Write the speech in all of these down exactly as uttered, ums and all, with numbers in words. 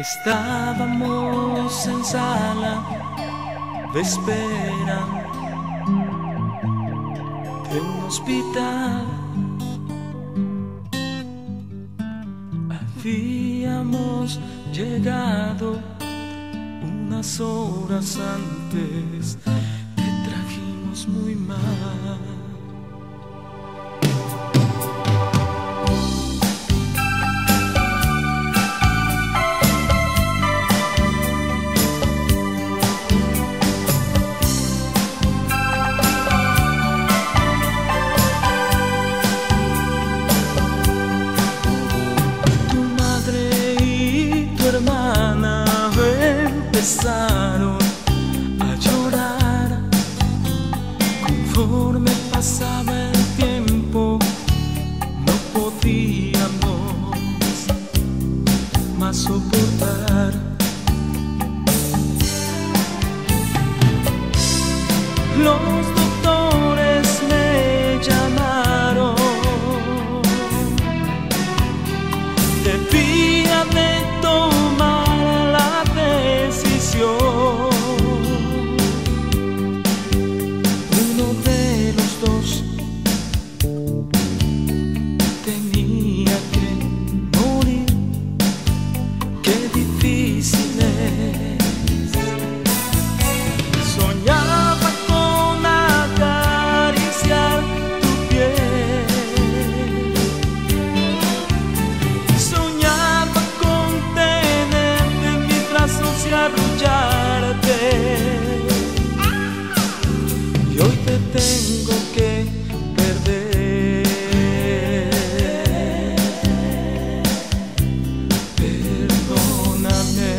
Estábamos en sala de espera de un hospital. Habíamos llegado unas horas antes, te trajimos muy mal. Empezaron a llorar conforme pasaba el tiempo. No podíamos más soportar. Los doctores me llamaron, debía de tomar uno de los dos tenía que morir. Qué difícil es. Soñaba con acariciar tu piel, soñaba con tenerte en mis brazos y arrullarte. Y hoy te tengo que perder. Perdóname.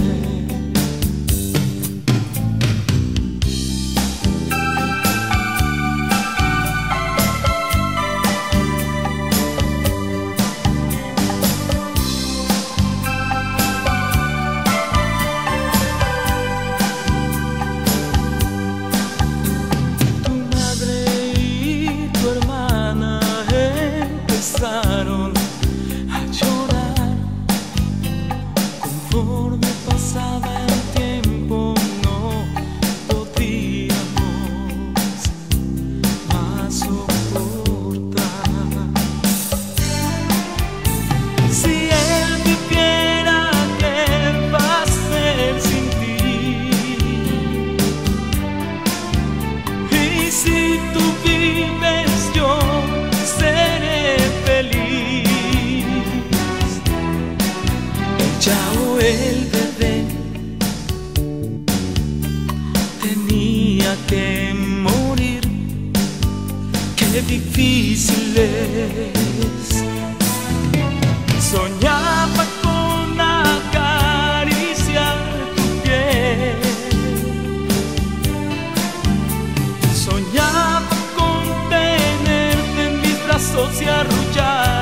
Empezaron a llorar conforme pasaba el tiempo. No podíamos más soportar. Si él viviera, ¿qué va a hacer sin ti? Y si tú vives, yo seré feliz. Ella o el bebé tenía que morir. Qué difícil es. Soñaba con acariciar tu piel, soñaba con tenerte en mis brazos y arrullar.